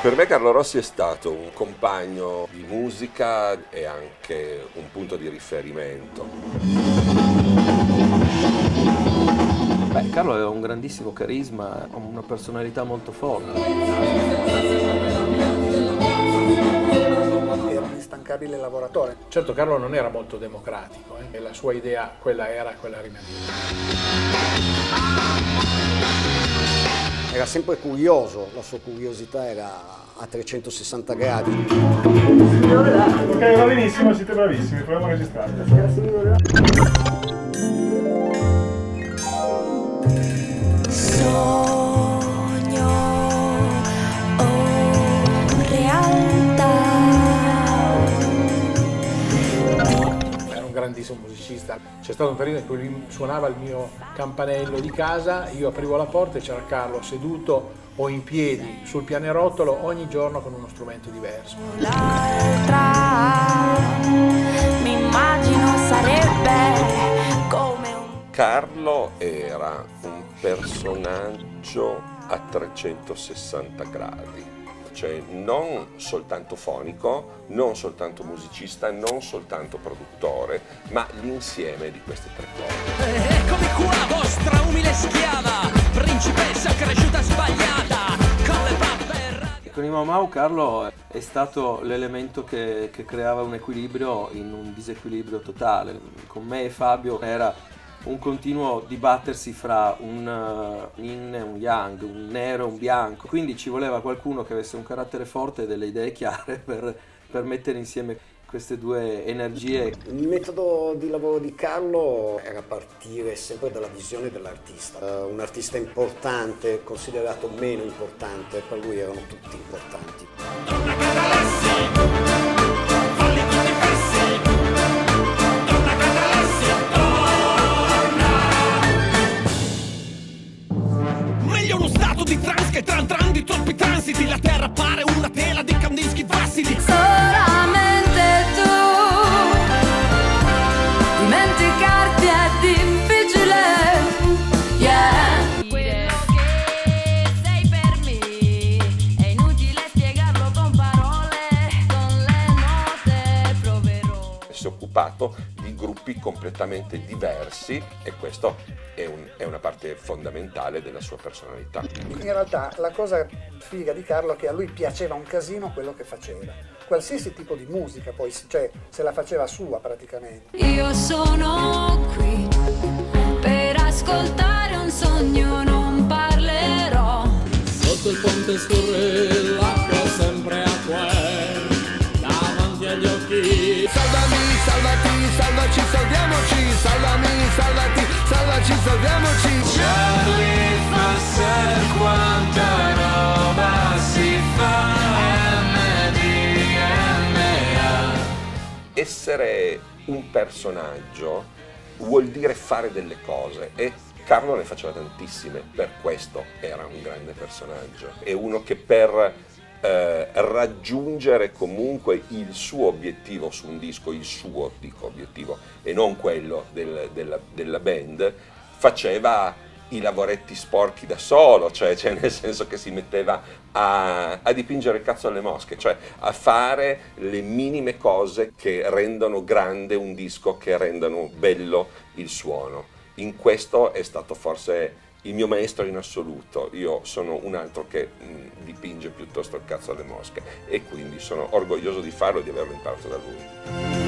Per me Carlo Rossi è stato un compagno di musica e anche un punto di riferimento. Beh, Carlo aveva un grandissimo carisma, una personalità molto forte. Era un instancabile lavoratore. Certo, Carlo non era molto democratico, e la sua idea quella rimaneva. Era sempre curioso, la sua curiosità era a 360 gradi. Ok, va benissimo, siete bravissimi, proviamo a registrare. Sogno o realtà. Era un grandissimo musicista. C'è stato un periodo in cui lui suonava il mio campanello di casa, io aprivo la porta e c'era Carlo seduto o in piedi sul pianerottolo ogni giorno con uno strumento diverso. L'altra mi immagino sarebbe come un... Carlo era un personaggio a 360 gradi, cioè non soltanto fonico, non soltanto musicista, non soltanto produttore, ma l'insieme di queste tre cose. Eccomi qua, vostra umile schiava, principessa cresciuta sbagliata, con le pappe. Con i Mau Mau Carlo è stato l'elemento che creava un equilibrio in un disequilibrio totale. Con me e Fabio era un continuo dibattersi fra un yin e un yang, un nero e un bianco, quindi ci voleva qualcuno che avesse un carattere forte e delle idee chiare per mettere insieme queste due energie. Il metodo di lavoro di Carlo era partire sempre dalla visione dell'artista. Un artista importante, considerato meno importante, per lui erano tutti importanti. Meglio uno stato di trance che tran di troppi transiti, la terra pare una tela di Kandinsky fossili. Solamente tu, dimenticarti è difficile, yeah. Quello che sei per me è inutile spiegarlo con parole, con le note proverò. Si è occupato di gruppi completamente diversi e questo è una parte fondamentale della sua personalità. In realtà la cosa figa di Carlo è che a lui piaceva un casino quello che faceva. Qualsiasi tipo di musica poi, cioè se la faceva sua praticamente. Io sono qui per ascoltare un sogno, non parlerò. Sotto il ponte scorre l'acqua sempre acqua davanti agli occhi. Salvami, salvati, salvaci, salviamoci, salvami, salvati, salvaci, salviamoci. Charlie Foster, quanta roba si fa, MDMA. Essere un personaggio vuol dire fare delle cose e Carlo ne faceva tantissime, per questo era un grande personaggio. È uno che per raggiungere comunque il suo obiettivo su un disco, il suo dico obiettivo e non quello della band, faceva i lavoretti sporchi da solo, cioè nel senso che si metteva a dipingere il cazzo alle mosche, cioè a fare le minime cose che rendono grande un disco, che rendano bello il suono. In questo è stato forse il mio maestro in assoluto. Io sono un altro che dipinge piuttosto il cazzo alle mosche e quindi sono orgoglioso di farlo e di averlo imparato da lui.